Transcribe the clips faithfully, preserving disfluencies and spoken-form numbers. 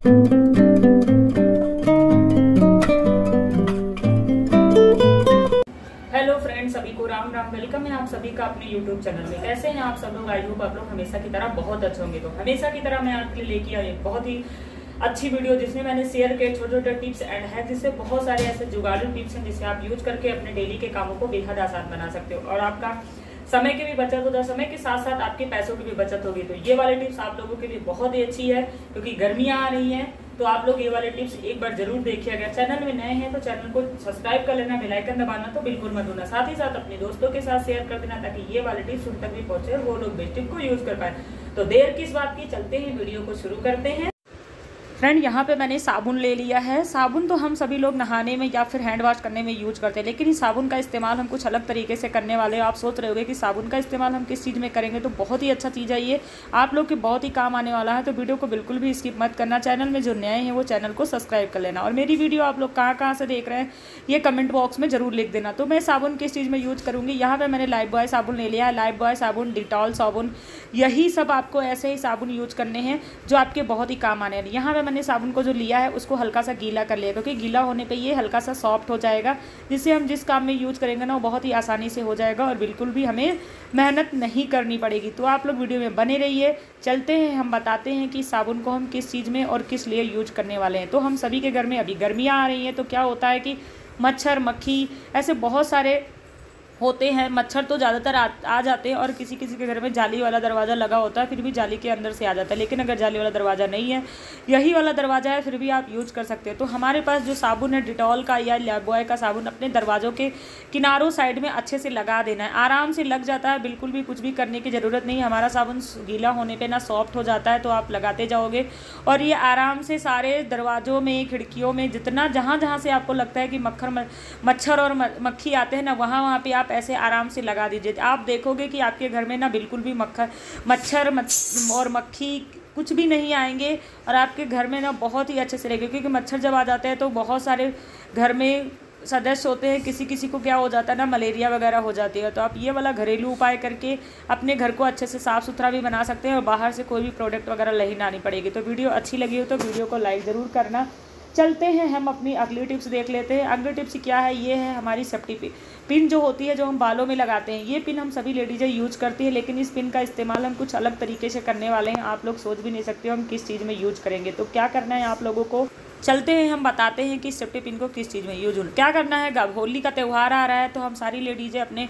Hello friends, सभी को Ram Ram. Welcome है आप सभी का अपने यूट्यूब चैनल में। कैसे हैं आप सब लोग? आई होप आप लोग हमेशा की तरह बहुत अच्छे होंगे। तो हमेशा की तरह मैं आपके लिए लेके आई एक बहुत ही अच्छी वीडियो, जिसमें मैंने शेयर किए छोटे छोटे टिप्स एंड हैक, जिससे बहुत सारे ऐसे जुगाड़ू टिप्स हैं जिसे आप यूज करके अपने डेली के कामों को बेहद आसान बना सकते हो और आपका समय की भी बचत होता है, समय के साथ साथ आपके पैसों की भी बचत होगी। तो ये वाले टिप्स आप लोगों के लिए बहुत ही अच्छी है, क्योंकि गर्मियां आ रही हैं। तो आप लोग ये वाले टिप्स एक बार जरूर देखिएगा। चैनल में नए हैं तो चैनल को सब्सक्राइब कर लेना, बेल आइकन दबाना तो बिल्कुल मत भूलना। साथ ही साथ अपने दोस्तों के साथ शेयर कर देना, ताकि ये वाले टिप्स उन तक भी पहुंचे और वो लोग बेस्ट टिप को यूज कर पाए। तो देर किस बात की, चलते हैं वीडियो को शुरू करते हैं। फ्रेंड, यहाँ पे मैंने साबुन ले लिया है। साबुन तो हम सभी लोग नहाने में या फिर हैंड वॉश करने में यूज करते हैं, लेकिन इस साबुन का इस्तेमाल हम कुछ अलग तरीके से करने वाले हैं। आप सोच रहे होंगे कि साबुन का इस्तेमाल हम किस चीज़ में करेंगे, तो बहुत ही अच्छा चीज़ है ये, आप लोग के बहुत ही काम आने वाला है। तो वीडियो को बिल्कुल भी स्किप मत करना। चैनल में जो नए हैं वो चैनल को सब्सक्राइब कर लेना, और मेरी वीडियो आप लोग कहाँ कहाँ से देख रहे हैं ये कमेंट बॉक्स में जरूर लिख देना। तो मैं साबुन किस चीज़ में यूज करूँगी, यहाँ पर मैंने लाइफ बॉय साबुन ले लिया है। लाइफ बॉय साबुन, डिटॉल साबुन, यही सब आपको ऐसे ही साबुन यूज करने हैं जो आपके बहुत ही काम आने हैं। यहाँ पर मैंने साबुन को जो लिया है उसको हल्का सा गीला कर लिया, क्योंकि गीला होने पे ये हल्का सा सॉफ्ट हो जाएगा, जिससे हम जिस काम में यूज करेंगे ना वो बहुत ही आसानी से हो जाएगा और बिल्कुल भी हमें मेहनत नहीं करनी पड़ेगी। तो आप लोग वीडियो में बने रहिए। चलते हैं, हम बताते हैं कि साबुन को हम किस चीज़ में और किस लिए यूज करने वाले हैं। तो हम सभी के घर में अभी गर्मियाँ आ रही हैं, तो क्या होता है कि मच्छर, मक्खी, ऐसे बहुत सारे होते हैं। मच्छर तो ज़्यादातर आ, आ जाते हैं, और किसी किसी के घर में जाली वाला दरवाज़ा लगा होता है, फिर भी जाली के अंदर से आ जाता है। लेकिन अगर जाली वाला दरवाज़ा नहीं है, यही वाला दरवाज़ा है, फिर भी आप यूज कर सकते हो। तो हमारे पास जो साबुन है डिटॉल का या लाइफबॉय का साबुन, अपने दरवाज़ों के किनारों साइड में अच्छे से लगा देना है। आराम से लग जाता है, बिल्कुल भी कुछ भी करने की ज़रूरत नहीं। हमारा साबुन गीला होने पर ना सॉफ्ट हो जाता है, तो आप लगाते जाओगे और ये आराम से सारे दरवाज़ों में, खिड़कियों में, जितना जहाँ जहाँ से आपको लगता है कि मक्खर मच्छर और मक्खी आते हैं ना, वहाँ वहाँ पर आप ऐसे आराम से लगा दीजिए। आप देखोगे कि आपके घर में ना बिल्कुल भी मक्खर मच्छर और मक्खी कुछ भी नहीं आएंगे, और आपके घर में ना बहुत ही अच्छे से रहेंगे। क्योंकि मच्छर जब आ जाते हैं तो बहुत सारे घर में सदस्य होते हैं, किसी किसी को क्या हो जाता है ना, मलेरिया वगैरह हो जाती है। तो आप ये वाला घरेलू उपाय करके अपने घर को अच्छे से साफ़ सुथरा भी बना सकते हैं, और बाहर से कोई भी प्रोडक्ट वगैरह नहीं लानी पड़ेगी। तो वीडियो अच्छी लगी हो तो वीडियो को लाइक ज़रूर करना। चलते हैं, हम अपनी अगली टिप्स देख लेते हैं। अगली टिप्स क्या है, ये है हमारी सेफ्टी पिन। पिन जो होती है, जो हम बालों में लगाते हैं, ये पिन हम सभी लेडीज़ें यूज करती है, लेकिन इस पिन का इस्तेमाल हम कुछ अलग तरीके से करने वाले हैं। आप लोग सोच भी नहीं सकते हो हम किस चीज़ में यूज करेंगे। तो क्या करना है आप लोगों को, चलते हैं, हम बताते हैं कि सेफ्टी पिन को किस चीज़ में यूज हो। क्या करना है, अब होली का त्यौहार आ रहा है, तो हम सारी लेडीज़ें अपने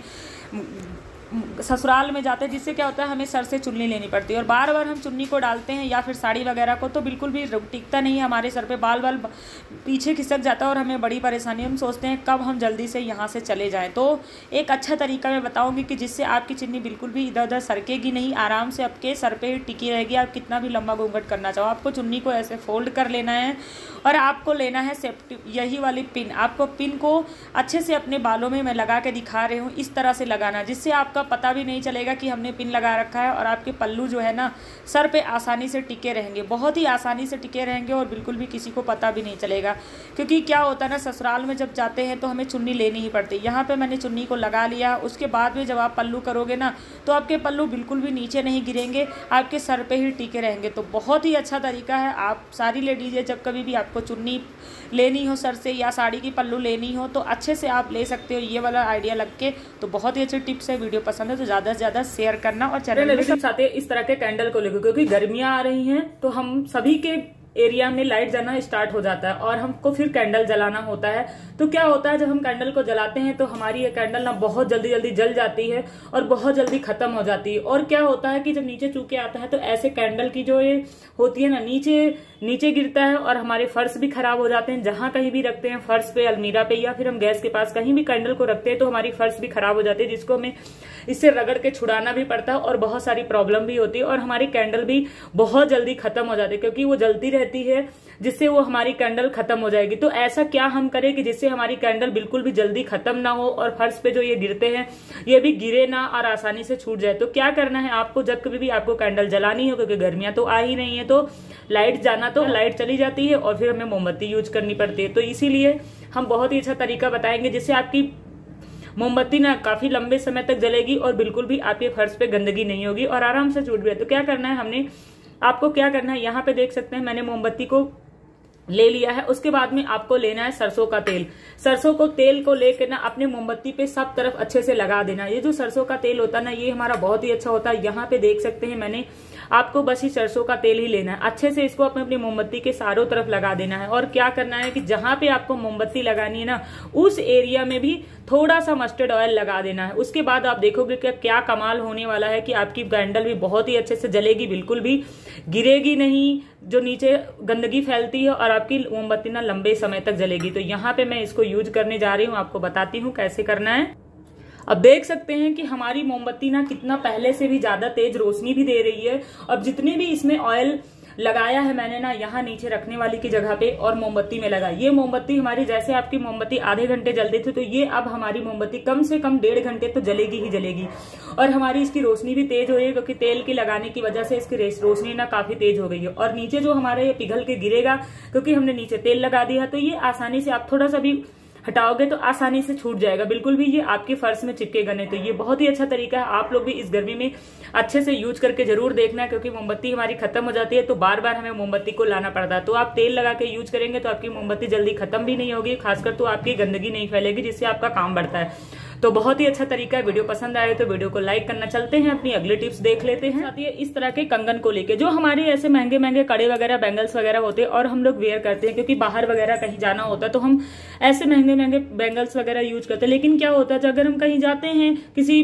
ससुराल में जाते हैं, जिससे क्या होता है हमें सर से चुन्नी लेनी पड़ती है, और बार बार हम चुन्नी को डालते हैं या फिर साड़ी वगैरह को, तो बिल्कुल भी टिकता नहीं है हमारे सर पे, बाल बाल पीछे खिसक जाता है और हमें बड़ी परेशानी। हम सोचते हैं कब हम जल्दी से यहाँ से चले जाएं। तो एक अच्छा तरीका मैं बताऊँगी कि जिससे आपकी चुन्नी बिल्कुल भी इधर उधर सरकेगी नहीं, आराम से आपके सर पर टिकी रहेगी। आप कितना भी लंबा घूंघट करना चाहो, आपको चुन्नी को ऐसे फोल्ड कर लेना है, और आपको लेना है सेफ्टी यही वाली पिन। आपको पिन को अच्छे से अपने बालों में, मैं लगा के दिखा रही हूँ, इस तरह से लगाना, जिससे आपका पता भी नहीं चलेगा कि हमने पिन लगा रखा है, और आपके पल्लू जो है ना सर पे आसानी से टिके रहेंगे, बहुत ही आसानी से टिके रहेंगे, और बिल्कुल भी किसी को पता भी नहीं चलेगा। क्योंकि क्या होता है ना, ससुराल में जब जाते हैं तो हमें चुन्नी लेनी ही पड़ती है। यहाँ पे मैंने चुन्नी को लगा लिया, उसके बाद में जब आप पल्लू करोगे ना, तो आपके पल्लू बिल्कुल भी नीचे नहीं गिरेंगे, आपके सर पे ही टिके रहेंगे। तो बहुत ही अच्छा तरीका है। आप सारी लेडीज़ें जब कभी भी आपको चुन्नी लेनी हो सर से, या साड़ी की पल्लू लेनी हो, तो अच्छे से आप ले सकते हो ये वाला आइडिया लग के। तो बहुत ही अच्छी टिप्स है। वीडियो पसंद है तो ज़्यादा से ज़्यादा शेयर करना, और चैनल में टिप्स आते हैं इस तरह के कैंडल को लेकर, क्योंकि गर्मियाँ आ रही हैं तो हम सभी के एरिया में लाइट जाना स्टार्ट हो जाता है, और हमको फिर कैंडल जलाना होता है। तो क्या होता है, जब हम कैंडल को जलाते हैं तो हमारी ये कैंडल ना बहुत जल्दी जल्दी जल जाती है और बहुत जल्दी खत्म हो जाती है। और क्या होता है कि जब नीचे चूके आता है तो ऐसे कैंडल की जो ये होती है ना, नीचे नीचे गिरता है, और हमारे फर्श भी खराब हो जाते हैं। जहां कहीं भी रखते हैं, फर्श पे, अलमीरा पे, या फिर हम गैस के पास कहीं भी कैंडल को रखते हैं, तो हमारी फर्श भी खराब हो जाती है, जिसको हमें इससे रगड़ के छुड़ाना भी पड़ता है, और बहुत सारी प्रॉब्लम भी होती है, और हमारी कैंडल भी बहुत जल्दी खत्म हो जाती है, क्योंकि वो जलती रहती है, जिससे वो हमारी कैंडल खत्म हो जाएगी। तो ऐसा क्या हम करें कि जिससे हमारी कैंडल बिल्कुल भी जल्दी खत्म ना हो, और फर्श पे जो ये गिरते हैं ये भी गिरे ना, और आसानी से छूट जाए। तो क्या करना है आपको, जब कभी भी आपको कैंडल जलानी हो, क्योंकि गर्मियां तो आ ही नहीं है, तो लाइट जाना, तो लाइट चली जाती है, और फिर हमें मोमबत्ती यूज करनी पड़ती है। तो इसीलिए हम बहुत ही अच्छा तरीका बताएंगे, जिससे आपकी मोमबत्ती ना काफी लंबे समय तक जलेगी, और बिल्कुल भी आपके फर्श पे गंदगी नहीं होगी, और आराम से छूट भी है। तो क्या करना है, हमने आपको क्या करना है, यहाँ पे देख सकते हैं मैंने मोमबत्ती को ले लिया है। उसके बाद में आपको लेना है सरसों का तेल। सरसों को तेल को लेकर ना अपने मोमबत्ती पे सब तरफ अच्छे से लगा देना। ये जो सरसों का तेल होता है ना, ये हमारा बहुत ही अच्छा होता है। यहाँ पे देख सकते हैं मैंने, आपको बस ही सरसों का तेल ही लेना है। अच्छे से इसको अपने अपनी मोमबत्ती के चारों तरफ लगा देना है। और क्या करना है कि जहां पे आपको मोमबत्ती लगानी है ना, उस एरिया में भी थोड़ा सा मस्टर्ड ऑयल लगा देना है। उसके बाद आप देखोगे कि क्या कमाल होने वाला है कि आपकी कैंडल भी बहुत ही अच्छे से जलेगी, बिल्कुल भी गिरेगी नहीं, जो नीचे गंदगी फैलती है, और आपकी मोमबत्ती ना लंबे समय तक जलेगी। तो यहाँ पे मैं इसको यूज करने जा रही हूँ, आपको बताती हूँ कैसे करना है। अब देख सकते हैं कि हमारी मोमबत्ती ना कितना पहले से भी ज्यादा तेज रोशनी भी दे रही है। अब जितने भी इसमें ऑयल लगाया है मैंने ना, यहाँ नीचे रखने वाली की जगह पे और मोमबत्ती में लगा। ये मोमबत्ती हमारी, जैसे आपकी मोमबत्ती आधे घंटे जलती थी, तो ये अब हमारी मोमबत्ती कम से कम डेढ़ घंटे तो जलेगी ही जलेगी। और हमारी इसकी रोशनी भी तेज हो रही है, क्योंकि तेल की लगाने की वजह से इसकी रोशनी ना काफी तेज हो गई है। और नीचे जो हमारे ये पिघल के गिरेगा, क्योंकि हमने नीचे तेल लगा दिया, तो ये आसानी से आप थोड़ा सा भी हटाओगे तो आसानी से छूट जाएगा, बिल्कुल भी ये आपके फर्श में चिपकेगा नहीं। तो ये बहुत ही अच्छा तरीका है। आप लोग भी इस गर्मी में अच्छे से यूज करके जरूर देखना, क्योंकि मोमबत्ती हमारी खत्म हो जाती है तो बार बार हमें मोमबत्ती को लाना पड़ता है। तो आप तेल लगा के यूज करेंगे तो आपकी मोमबत्ती जल्दी खत्म भी नहीं होगी, खासकर तो आपकी गंदगी नहीं फैलेगी, जिससे आपका काम बढ़ता है। तो बहुत ही अच्छा तरीका है। वीडियो पसंद आए तो वीडियो को लाइक करना। चलते हैं अपनी अगली टिप्स देख लेते हैं। आती है इस तरह के कंगन को लेके, जो हमारे ऐसे महंगे महंगे कड़े वगैरह बैंगल्स वगैरह होते हैं और हम लोग वेयर करते हैं, क्योंकि बाहर वगैरह कहीं जाना होता है तो हम ऐसे महंगे महंगे बैंगल्स वगैरह यूज करते हैं। लेकिन क्या होता है, अगर हम कहीं जाते हैं किसी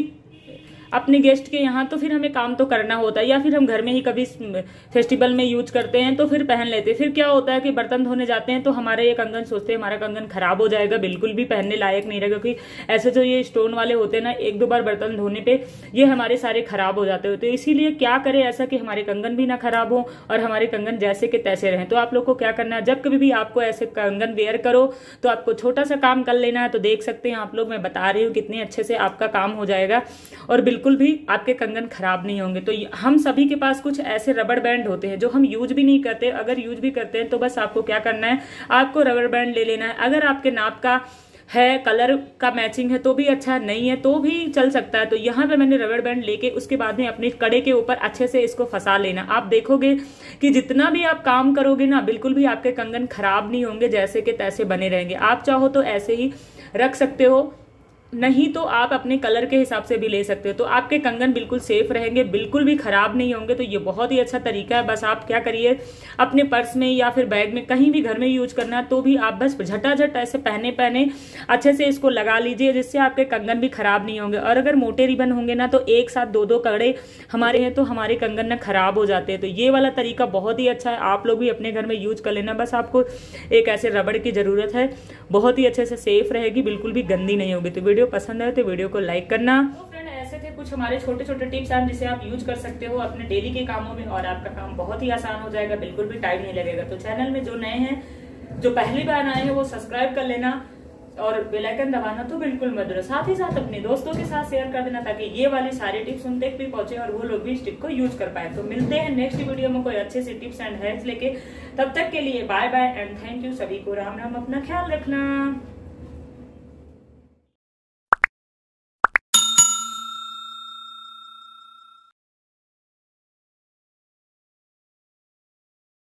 अपने गेस्ट के यहाँ, तो फिर हमें काम तो करना होता है, या फिर हम घर में ही कभी फेस्टिवल में यूज करते हैं तो फिर पहन लेते हैं। फिर क्या होता है कि बर्तन धोने जाते हैं तो हमारे ये कंगन सोचते हैं हमारा कंगन खराब हो जाएगा, बिल्कुल भी पहनने लायक नहीं रहा, क्योंकि ऐसे जो ये स्टोन वाले होते हैं ना, एक दो बार बर्तन धोने पे ये हमारे सारे खराब हो जाते होते हैं। इसीलिए क्या करें ऐसा कि हमारे कंगन भी ना खराब हो और हमारे कंगन जैसे के तैसे रहें। तो आप लोग को क्या करना है, जब कभी भी आपको ऐसे कंगन वेयर करो तो आपको छोटा सा काम कर लेना है। तो देख सकते हैं आप लोग, मैं बता रही हूँ कितने अच्छे से आपका काम हो जाएगा और बिल्कुल भी आपके कंगन खराब नहीं होंगे। तो हम सभी के पास कुछ ऐसे रबड़ बैंड होते हैं जो हम यूज भी नहीं करते। अगर यूज भी करते हैं तो बस आपको क्या करना है, आपको रबड़ बैंड ले लेना है। अगर आपके नाप का है, कलर का मैचिंग है तो भी अच्छा, नहीं है तो भी चल सकता है। तो यहाँ पे मैंने रबड़ बैंड लेके उसके बाद में अपने कड़े के ऊपर अच्छे से इसको फंसा लेना। आप देखोगे कि जितना भी आप काम करोगे ना, बिल्कुल भी आपके कंगन खराब नहीं होंगे, जैसे के तैसे बने रहेंगे। आप चाहो तो ऐसे ही रख सकते हो, नहीं तो आप अपने कलर के हिसाब से भी ले सकते हो। तो आपके कंगन बिल्कुल सेफ रहेंगे, बिल्कुल भी खराब नहीं होंगे। तो ये बहुत ही अच्छा तरीका है। बस आप क्या करिए, अपने पर्स में या फिर बैग में, कहीं भी घर में यूज करना है तो भी आप बस झटाझट ऐसे पहने पहने अच्छे से इसको लगा लीजिए, जिससे आपके कंगन भी खराब नहीं होंगे। और अगर मोटे रिबन होंगे ना, तो एक साथ दो दो कड़े हमारे हैं तो हमारे कंगन ना खराब हो जाते हैं। तो ये वाला तरीका बहुत ही अच्छा है, आप लोग भी अपने घर में यूज कर लेना। बस आपको एक ऐसे रबड़ की जरूरत है, बहुत ही अच्छे से सेफ रहेगी, बिल्कुल भी गंदी नहीं होगी। तो वीडियो पसंद है तो वीडियो को लाइक करना। तो फ्रेंड, ऐसे थे कुछ हमारे छोटे छोटे टिप्स हैं जिसे आप यूज कर सकते हो अपने डेली के कामों में, और आपका काम बहुत ही आसान हो जाएगा, बिल्कुल भी टाइम नहीं लगेगा। तो चैनल में जो नए हैं, जो पहली बार आए हैं, वो सब्सक्राइब कर लेना और बेल आइकन दबाना तो बिल्कुल मत भूलना। साथ ही साथ अपने दोस्तों के साथ शेयर कर देना, ताकि ये वाली सारी टिप्स उन तक भी पहुंचे और वो लोग भी इस टिप को यूज कर पाए। तो मिलते हैं नेक्स्ट वीडियो में कोई अच्छे से टिप्स एंड हैक्स लेके। तब तक के लिए bye bye and thank you. सभी को राम राम, अपना ख्याल रखना।